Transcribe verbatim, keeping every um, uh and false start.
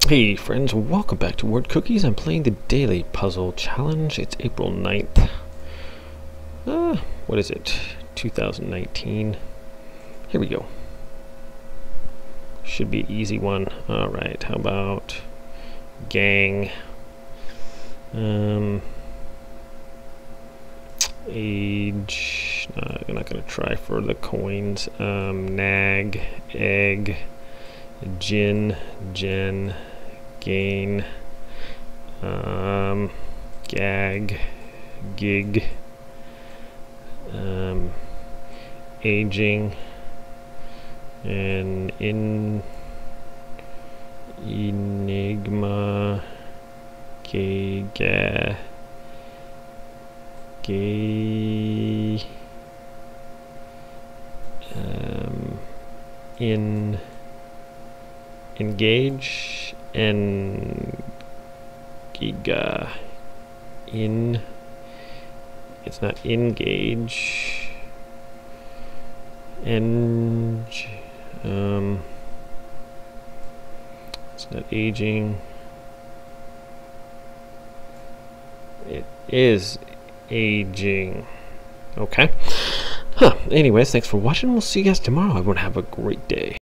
Hey friends, welcome back to Word Cookies. I'm playing the daily puzzle challenge. It's April ninth. Uh, what is it? two thousand nineteen. Here we go. Should be an easy one. Alright, how about gang? Um, age. Uh, I'm not going to try for the coins. Um, nag, egg, gin, gen, gain, um, gag, gig, um, aging, and in enigma, gay, ga, gay, um, in engage, and giga, in, it's not engage, eng, um, it's not aging, it is aging. Okay. Huh. Anyways, thanks for watching. We'll see you guys tomorrow. Everyone have a great day.